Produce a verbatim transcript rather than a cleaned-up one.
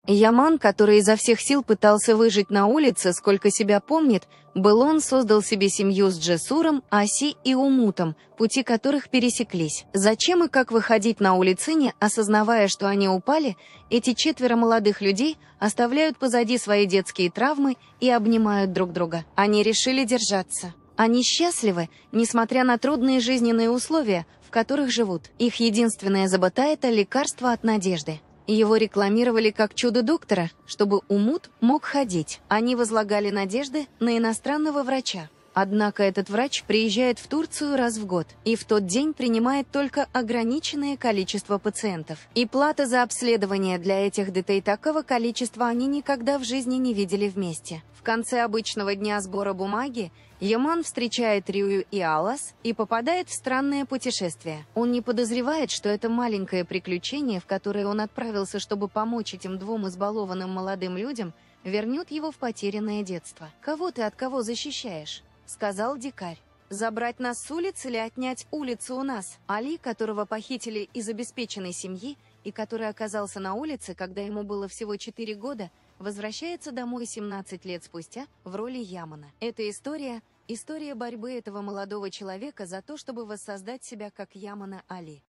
Яман, который изо всех сил пытался выжить на улице, сколько себя помнит, Белон создал себе семью с Джесуром, Аси и Умутом, пути которых пересеклись. Зачем и как выходить на улицы, не осознавая, что они упали, эти четверо молодых людей оставляют позади свои детские травмы и обнимают друг друга. Они решили держаться. Они счастливы, несмотря на трудные жизненные условия, в которых живут. Их единственная забота – это лекарство от надежды. Его рекламировали как чудо-доктора, чтобы Умут мог ходить. Они возлагали надежды на иностранного врача. Однако этот врач приезжает в Турцию раз в год и в тот день принимает только ограниченное количество пациентов. И плата за обследование для этих детей такого количества они никогда в жизни не видели вместе. В конце обычного дня сбора бумаги Яман встречает Рюю и Алас и попадает в странное путешествие. Он не подозревает, что это маленькое приключение, в которое он отправился, чтобы помочь этим двум избалованным молодым людям, вернет его в потерянное детство. «Кого ты от кого защищаешь?» — сказал дикарь. «Забрать нас с улицы или отнять улицу у нас?» Али, которого похитили из обеспеченной семьи и который оказался на улице, когда ему было всего четыре года, возвращается домой семнадцать лет спустя в роли Ямана. Эта история — история борьбы этого молодого человека за то, чтобы воссоздать себя как Ямана Али.